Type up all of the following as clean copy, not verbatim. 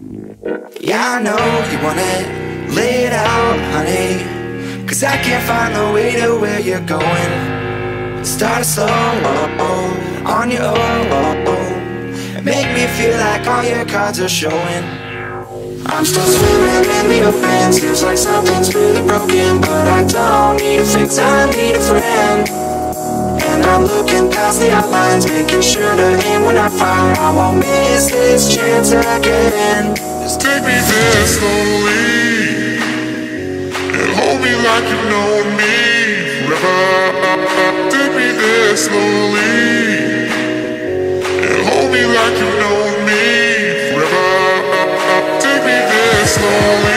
Yeah, I know you want it, lay it out, honey, 'cause I can't find the way to where you're going. Start slow, on your own, and make me feel like all your cards are showing. I'm still swimming in the open, seems like something's really broken, but I don't need a fix, I need a friend. And I'm looking past the outlines, making sure to aim when I fire. I won't miss this chance again. Just take me there slowly, and hold me like you've known me forever. Take me there slowly, and hold me like you've known me forever. Take me there slowly,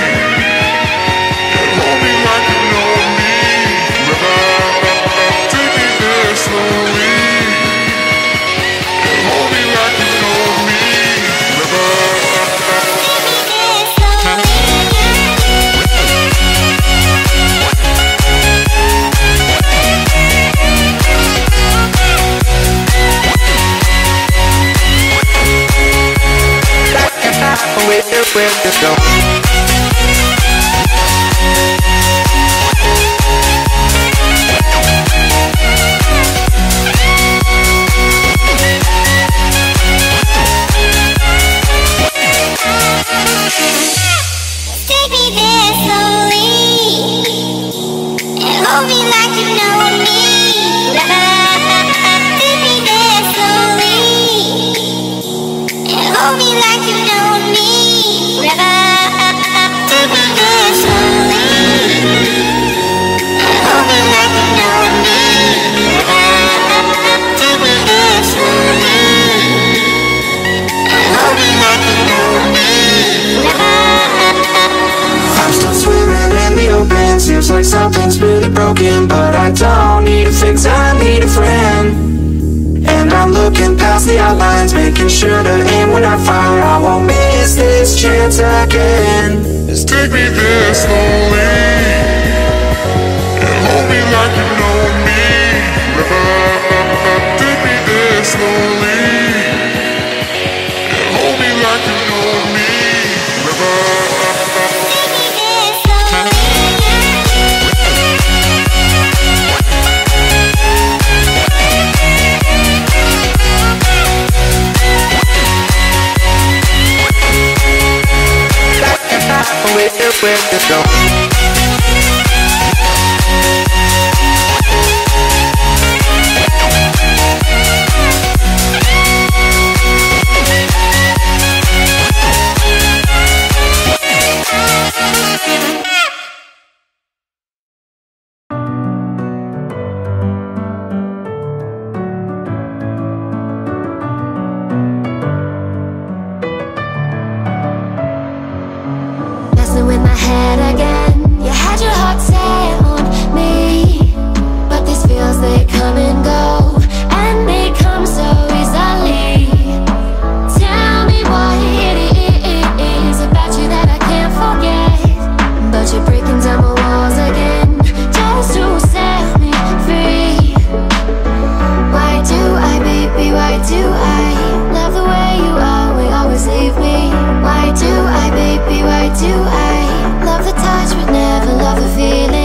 and hold me like you've known me forever. Take me there slowly, and hold me like you've known me forever. Where to go? Take me there slowly, and hold me like you know me. Take me there slowly, and hold me like you know me. Take me there slowly, and hold me like you know me. Take me there slowly, and hold me like you know me. I'm still swimming in the open, seems like something's really broken, but I don't need a fix, I need a friend. And I'm looking past the outlines, making sure to aim when I fire. I won't miss this chance again. Just take me there slowly, and hold me like you've known me forever. Take me there slowly, and hold me like you've known me forever. Where to go? With my head again, you had your heart set on me, but these feels, they come and go, and they come so easily. Tell me what it is about you that I can't forget, but you're breaking down my walls again, just to set me free. Why do I, baby, why do I love the way you are, we always leave me? Why do I, baby, why do I love the touch but never love the feeling?